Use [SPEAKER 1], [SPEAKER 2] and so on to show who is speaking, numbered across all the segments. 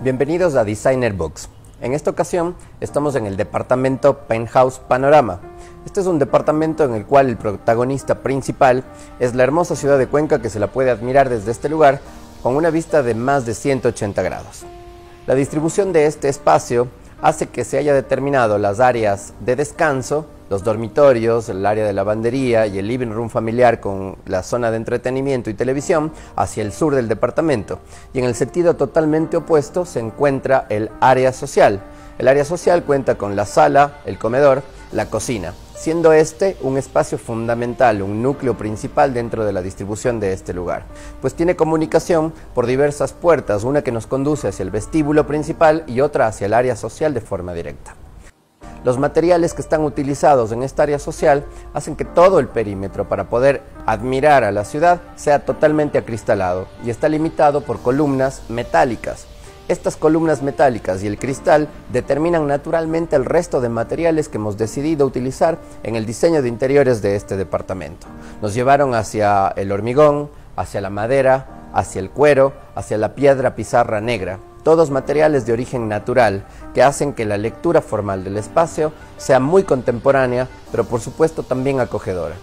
[SPEAKER 1] Bienvenidos a Designer Books. En esta ocasión estamos en el departamento Penthouse Panorama. Este es un departamento en el cual el protagonista principal es la hermosa ciudad de Cuenca, que se la puede admirar desde este lugar con una vista de más de 180 grados. La distribución de este espacio hace que se haya determinado las áreas de descanso, los dormitorios, el área de lavandería y el living room familiar con la zona de entretenimiento y televisión hacia el sur del departamento. Y en el sentido totalmente opuesto se encuentra el área social. El área social cuenta con la sala, el comedor, la cocina, siendo este un espacio fundamental, un núcleo principal dentro de la distribución de este lugar, pues tiene comunicación por diversas puertas, una que nos conduce hacia el vestíbulo principal y otra hacia el área social de forma directa. Los materiales que están utilizados en esta área social hacen que todo el perímetro para poder admirar a la ciudad sea totalmente acristalado y está limitado por columnas metálicas. Estas columnas metálicas y el cristal determinan naturalmente el resto de materiales que hemos decidido utilizar en el diseño de interiores de este departamento. Nos llevaron hacia el hormigón, hacia la madera, hacia el cuero, hacia la piedra pizarra negra. Todos materiales de origen natural que hacen que la lectura formal del espacio sea muy contemporánea, pero por supuesto también acogedora.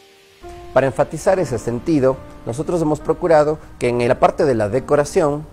[SPEAKER 1] Para enfatizar ese sentido, nosotros hemos procurado que en la parte de la decoración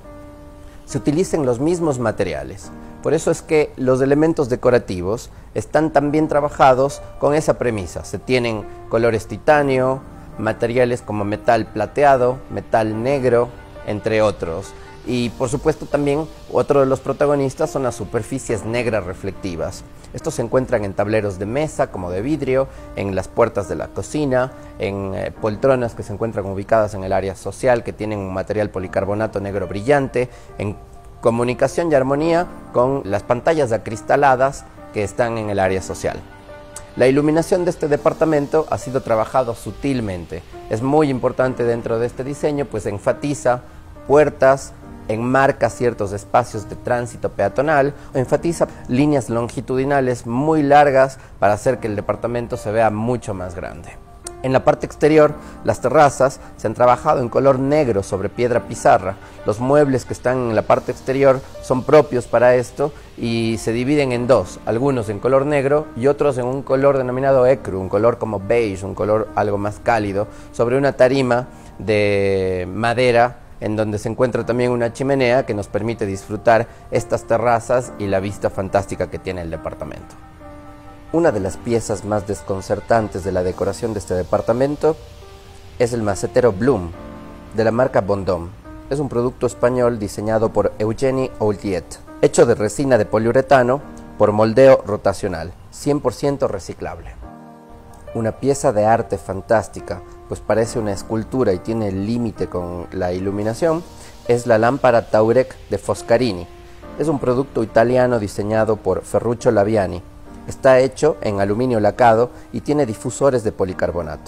[SPEAKER 1] se utilicen los mismos materiales. Por eso es que los elementos decorativos están también trabajados con esa premisa. Se tienen colores titanio, materiales como metal plateado, metal negro, entre otros. Y por supuesto también otro de los protagonistas son las superficies negras reflectivas. Estos se encuentran en tableros de mesa como de vidrio, en las puertas de la cocina, en poltronas que se encuentran ubicadas en el área social que tienen un material policarbonato negro brillante, en comunicación y armonía con las pantallas acristaladas que están en el área social. La iluminación de este departamento ha sido trabajado sutilmente. Es muy importante dentro de este diseño, pues enfatiza puertas, enmarca ciertos espacios de tránsito peatonal, enfatiza líneas longitudinales muy largas para hacer que el departamento se vea mucho más grande. En la parte exterior, las terrazas se han trabajado en color negro sobre piedra pizarra. Los muebles que están en la parte exterior son propios para esto y se dividen en dos, algunos en color negro y otros en un color denominado ecru, un color como beige, un color algo más cálido, sobre una tarima de madera en donde se encuentra también una chimenea que nos permite disfrutar estas terrazas y la vista fantástica que tiene el departamento. Una de las piezas más desconcertantes de la decoración de este departamento es el macetero Bloom, de la marca Bondom. Es un producto español diseñado por Eugenie Olliet, hecho de resina de poliuretano por moldeo rotacional, 100% reciclable. Una pieza de arte fantástica, pues parece una escultura y tiene el límite con la iluminación, es la lámpara Taurek de Foscarini. Es un producto italiano diseñado por Ferruccio Laviani. Está hecho en aluminio lacado y tiene difusores de policarbonato.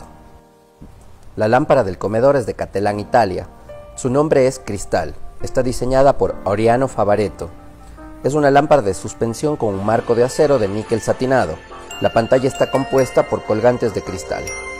[SPEAKER 1] La lámpara del comedor es de Catalán, Italia. Su nombre es Cristal. Está diseñada por Oriano Favaretto. Es una lámpara de suspensión con un marco de acero de níquel satinado. La pantalla está compuesta por colgantes de cristal.